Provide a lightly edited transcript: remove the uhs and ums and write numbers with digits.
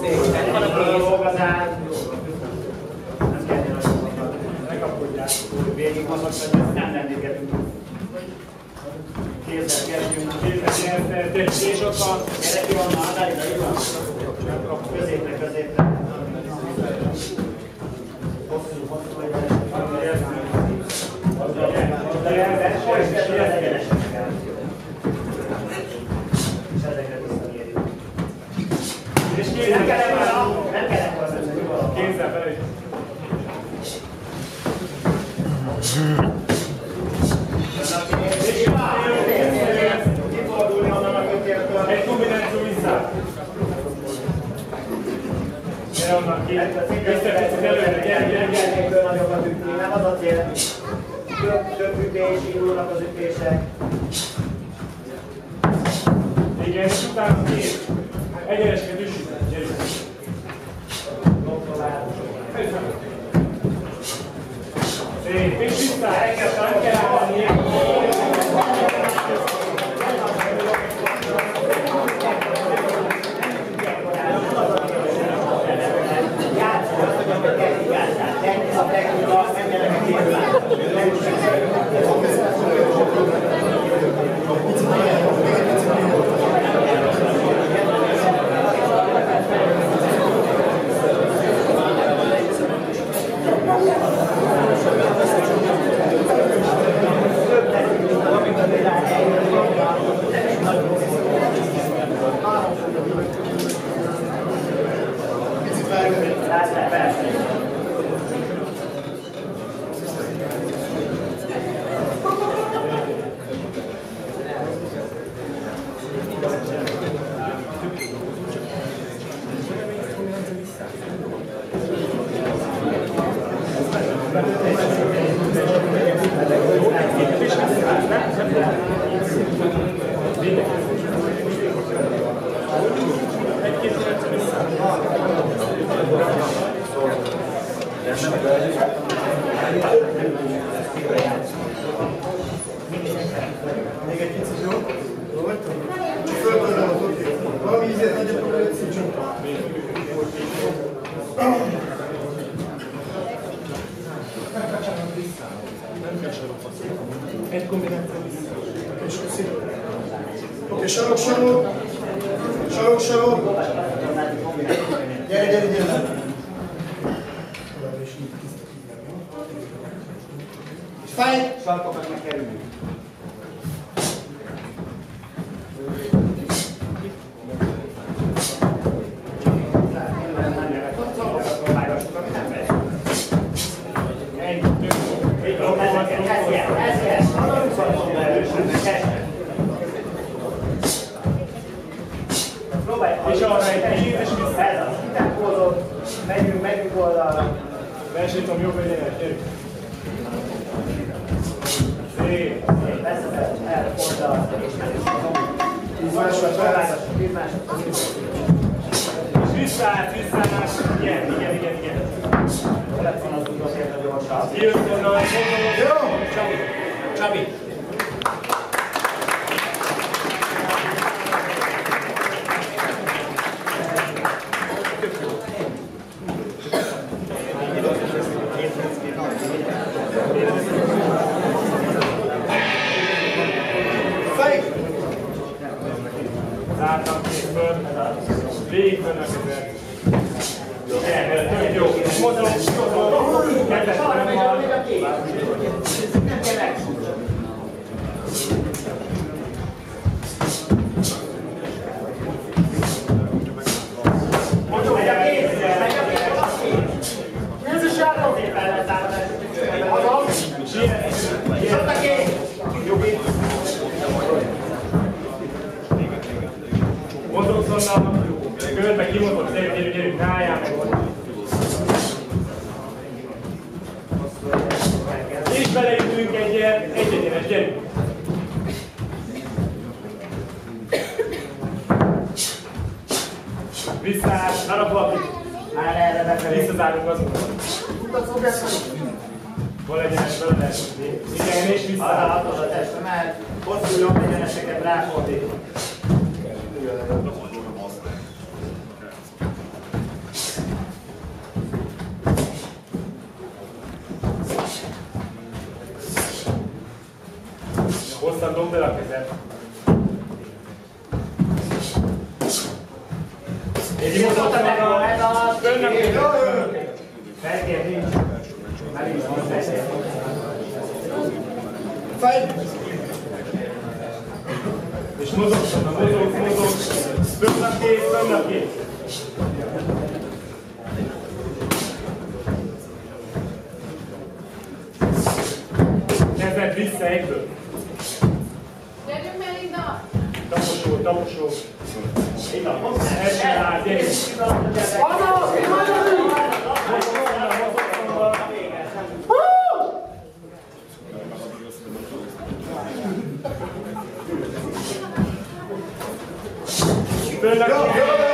Végig mozogtatni, nem rendítgetünk. Kézzel kezdjünk, és ott van, gyere ki van, Andrea, így van. Középre. Hosszú legyen. És ezeket visszanyérjük. És nem kell ebben, kézzel felé. Egy kombináció vissza. Gyere onnan ki. Összetesszük előre, gyere. Nagyokat ütni, nem az a cél. Több ütés, indulnak az ütések. Igen, és utána két. Egyeneseket üssük. Gyerünk. Szép, és vissza. Nem kell állni. Egy kombináció vissza. Oké, sarok. Gyere. Fáj! Sarkokat meg kell ülni. És arra egy kicsit, és vissza. Ez az. Tempózott. Megyünk oldalra. Versenyzők jobb legyen, gyerünk. Szép. Beszélhet, el, oldalra. 10 másodperc. 10 másodperc. És visszaállt, igen. Lett van az utolsó gyorsabb. Jött onnan, Jó! Csabi. Zártam kézből, végigmennek ezzel. Tök jó. Mozog. Kedves nem van. Nem kell meg. Mondjuk, megy a kézzel. Nézzük, szépen lezárom. Azaz. És ott a kéz. Jobbit. Mozogsz onnan, körbe kimozogsz, gyerünk, rájál meg ott. És beleütünk egyenes, gyerünk. Visszaáll, narap valaki. Áll erre befelé. Visszazárunk azonnal. Hol egyenes, vele lehet. Igen, és visszaáll. Arra hatod a testre, mert hosszú jobb egyeneseket ráfordítunk. Felkér nincs. Melinda, nincs felkér. És mozog. Fönnap kész. Kezed vissza egyből. Gyerünk, Melinda! Taposol. Esel át, gyerünk. Fönnap kész.